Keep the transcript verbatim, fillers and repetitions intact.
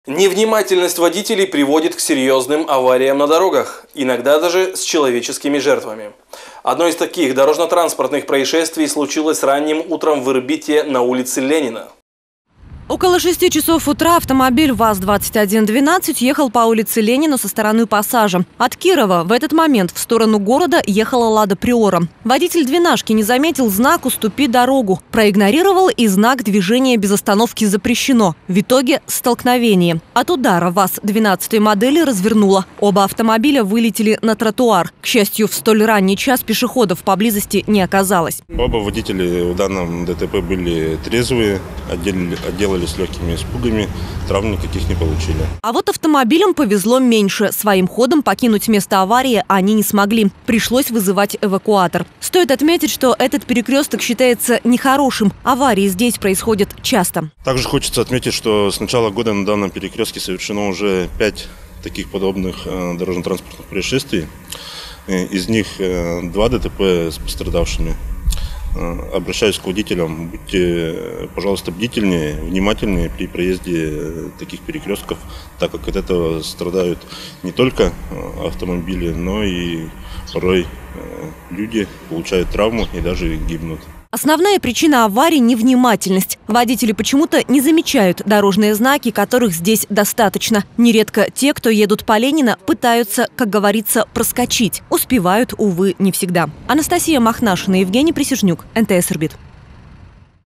Невнимательность водителей приводит к серьезным авариям на дорогах, иногда даже с человеческими жертвами. Одно из таких дорожно-транспортных происшествий случилось ранним утром в Ирбите на улице Ленина. Около шести часов утра автомобиль ВАЗ двадцать один двенадцать ехал по улице Ленина со стороны Пассажа. От Кирова в этот момент в сторону города ехала «Лада Приора». Водитель двенашки не заметил знак «Уступи дорогу». Проигнорировал и знак «Движение без остановки запрещено». В итоге столкновение. От удара ВАЗ двенадцатой модели развернуло. Оба автомобиля вылетели на тротуар. К счастью, в столь ранний час пешеходов поблизости не оказалось. Оба водители в данном ДТП были трезвые, отделали с легкими испугами, травм никаких не получили. А вот автомобилям повезло меньше. Своим ходом покинуть место аварии они не смогли. Пришлось вызывать эвакуатор. Стоит отметить, что этот перекресток считается нехорошим. Аварии здесь происходят часто. Также хочется отметить, что с начала года на данном перекрестке совершено уже пять таких подобных дорожно-транспортных происшествий. Из них два ДТП с пострадавшими. Обращаюсь к водителям, будьте, пожалуйста, бдительнее, внимательнее при проезде таких перекрестков, так как от этого страдают не только автомобили, но и порой люди получают травму и даже гибнут. Основная причина аварии – невнимательность. Водители почему-то не замечают дорожные знаки, которых здесь достаточно. Нередко те, кто едут по Ленина, пытаются, как говорится, проскочить. Успевают, увы, не всегда. Анастасия Махнашина, Евгений Присяжнюк, эн тэ эс Ирбит.